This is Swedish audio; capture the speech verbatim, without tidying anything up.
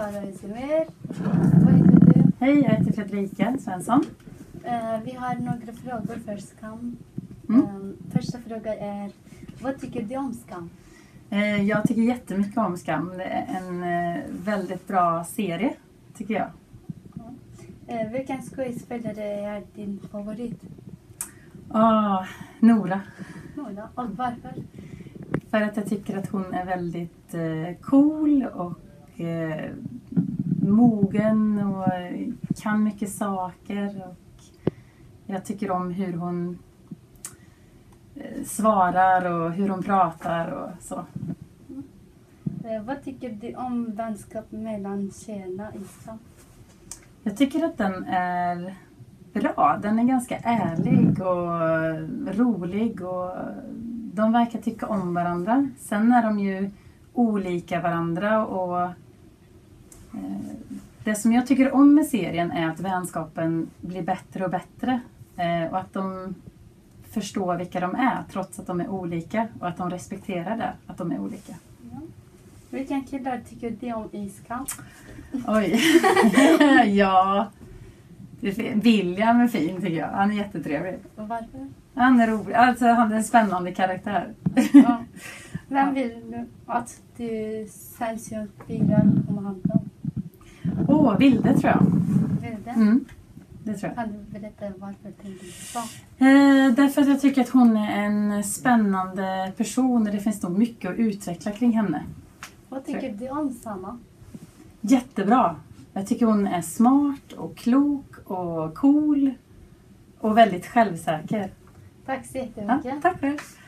Sara Isemer. Vad heter du? Hej, jag heter Fredrika Svensson. Uh, vi har några frågor för Skam. Mm. Um, första frågan är, vad tycker du om Skam? Uh, jag tycker jättemycket om Skam. Det är en uh, väldigt bra serie, tycker jag. Uh, vilken skådespelare är din favorit? Oh, Nora. Nora, och varför? För att jag tycker att hon är väldigt uh, cool och uh, mogen och kan mycket saker. Och jag tycker om hur hon uh, svarar och hur hon pratar och så. Mm. Uh, vad tycker du om vänskap mellan tjejerna i Skam? Jag tycker att den är bra. Den är ganska ärlig och rolig och de verkar tycka om varandra. Sen är de ju olika varandra och eh, det som jag tycker om med serien är att vänskapen blir bättre och bättre. Eh, och att de förstår vilka de är trots att de är olika och att de respekterar det, att de är olika. Ja. Vilken killar tycker du om i Skam? Oj, ja. William är fin tycker jag. Han är jättetrevlig. Och varför? Han är rolig. Alltså han är en spännande karaktär. Ja. Vem vill du att du sällsynt bilar kommer handla om? Åh, oh, Vilde tror jag. Vilde? Mm, det tror jag. Kan du berätta varför tänkte du så? Eh, därför att jag tycker att hon är en spännande person och det finns nog mycket att utveckla kring henne. Vad tycker du om Sanna? Jättebra. Jag tycker hon är smart och klok och cool och väldigt självsäker. Tack så jättemycket. Ja, tack själv.